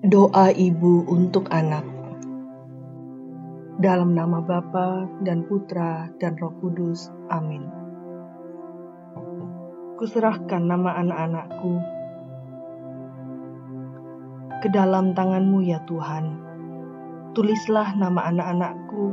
Doa Ibu untuk anak. Dalam nama Bapa dan Putra dan Roh Kudus. Amin. Kuserahkan nama anak-anakku ke dalam tangan-Mu ya Tuhan. Tulislah nama anak-anakku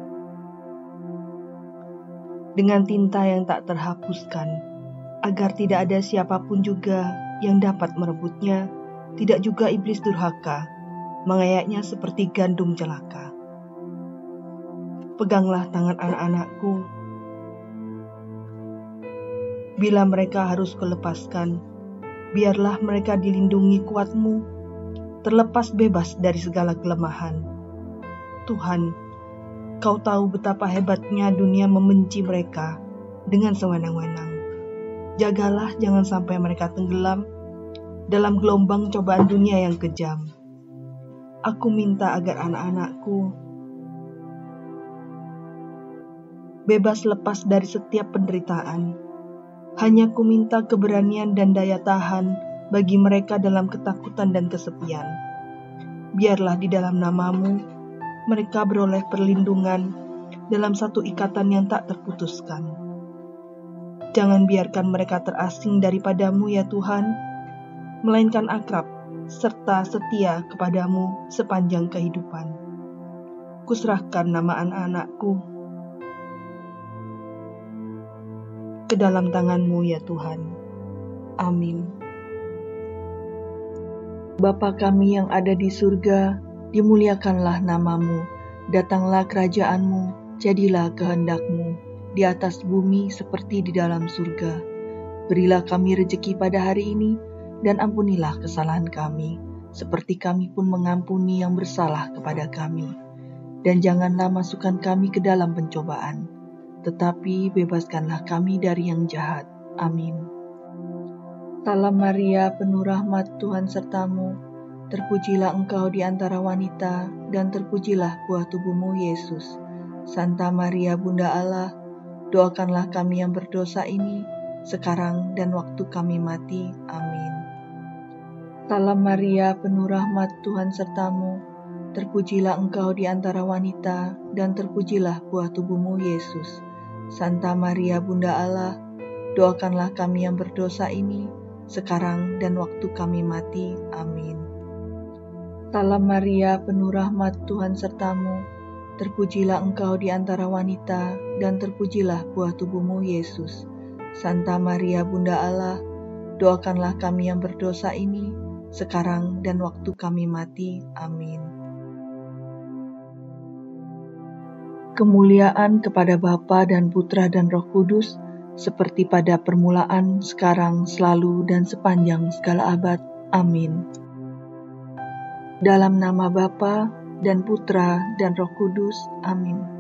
dengan tinta yang tak terhapuskan, agar tidak ada siapapun juga yang dapat merebutnya, tidak juga iblis durhaka, mengayaknya seperti gandum celaka. Peganglah tangan anak-anakku. Bila mereka harus kulepaskan, biarlah mereka dilindungi kuat-Mu, terlepas bebas dari segala kelemahan. Tuhan, Kau tahu betapa hebatnya dunia membenci mereka dengan sewenang-wenang. Jagalah jangan sampai mereka tenggelam dalam gelombang cobaan dunia yang kejam. Aku minta agar anak-anakku bebas lepas dari setiap penderitaan. Hanya ku minta keberanian dan daya tahan bagi mereka dalam ketakutan dan kesepian. Biarlah di dalam nama-Mu mereka beroleh perlindungan dalam satu ikatan yang tak terputuskan. Jangan biarkan mereka terasing daripada-Mu ya Tuhan, melainkan akrab serta setia kepada-Mu sepanjang kehidupan. Kuserahkan nama anak-anakku ke dalam tangan-Mu ya Tuhan. Amin. Bapa kami yang ada di surga, dimuliakanlah nama-Mu, datanglah kerajaan-Mu, jadilah kehendak-Mu, di atas bumi seperti di dalam surga. Berilah kami rejeki pada hari ini, dan ampunilah kesalahan kami, seperti kami pun mengampuni yang bersalah kepada kami. Dan janganlah masukkan kami ke dalam pencobaan, tetapi bebaskanlah kami dari yang jahat. Amin. Salam Maria, penuh rahmat, Tuhan sertamu. Terpujilah engkau di antara wanita, dan terpujilah buah tubuhmu, Yesus. Santa Maria, Bunda Allah, doakanlah kami yang berdosa ini, sekarang dan waktu kami mati. Amin. Salam Maria, penuh rahmat, Tuhan sertamu. Terpujilah engkau di antara wanita, dan terpujilah buah tubuhmu, Yesus. Santa Maria, Bunda Allah, doakanlah kami yang berdosa ini, sekarang dan waktu kami mati. Amin. Salam Maria, penuh rahmat, Tuhan sertamu. Terpujilah engkau di antara wanita, dan terpujilah buah tubuhmu, Yesus. Santa Maria, Bunda Allah, doakanlah kami yang berdosa ini, sekarang dan waktu kami mati. Amin. Kemuliaan kepada Bapa dan Putra dan Roh Kudus, seperti pada permulaan, sekarang, selalu, dan sepanjang segala abad. Amin. Dalam nama Bapa dan Putra dan Roh Kudus. Amin.